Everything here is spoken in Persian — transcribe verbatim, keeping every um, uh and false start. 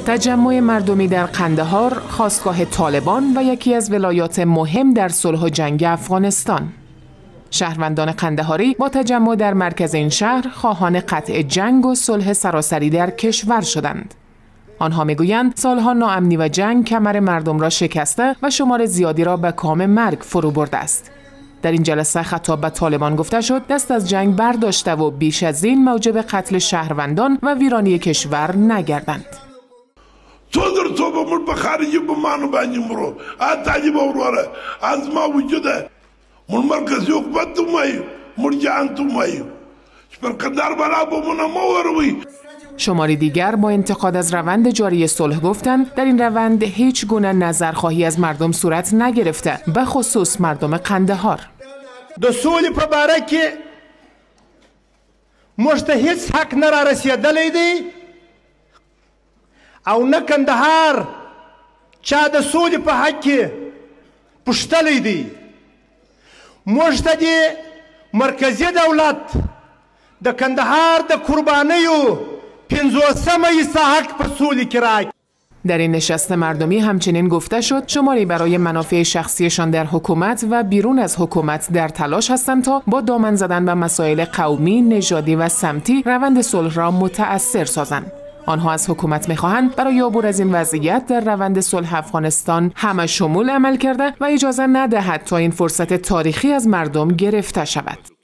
تجمع مردمی در قندهار، خاستگاه طالبان و یکی از ولایات مهم در صلح و جنگ افغانستان. شهروندان قندهاری با تجمع در مرکز این شهر خواهان قطع جنگ و صلح سراسری در کشور شدند. آنها میگویند سالها ناامنی و جنگ کمر مردم را شکسته و شمار زیادی را به کام مرگ فرو برده است. در این جلسه خطاب به طالبان گفته شد دست از جنگ برداشته و بیش از این موجب قتل شهروندان و ویرانی کشور نگردند. صدر تو بمر بخارجی بمانو بانی مرو آتاجی باوره از ما وجوده من مرکز حکومت تو مایو مرجان تو مایو پر قدر بلا بمون موروی. شماری دیگر با انتقاد از روند جاری صلح گفتند در این روند هیچ گونه نظرخواهی از مردم صورت نگرفته، به خصوص مردم قندهار. د سولې په باره کې موږ ته هیڅ حق نه را رسېدلی دی او نه کندهار چا د سولې په حق کې پوښتلی دی. موږ ته د مرکزي دولت د کندهار د قربانیو پنځوسمه حصه حق په سولې کې راکړي. در این نشست مردمی همچنین گفته شد شماری برای منافع شخصیشان در حکومت و بیرون از حکومت در تلاش هستند تا با دامن زدن به مسائل قومی، نژادی و سمتی روند صلح را متأثر سازند. آنها از حکومت می‌خواهند برای عبور از این وضعیت در روند صلح افغانستان همه شمول عمل کرده و اجازه ندهد تا این فرصت تاریخی از مردم گرفته شود.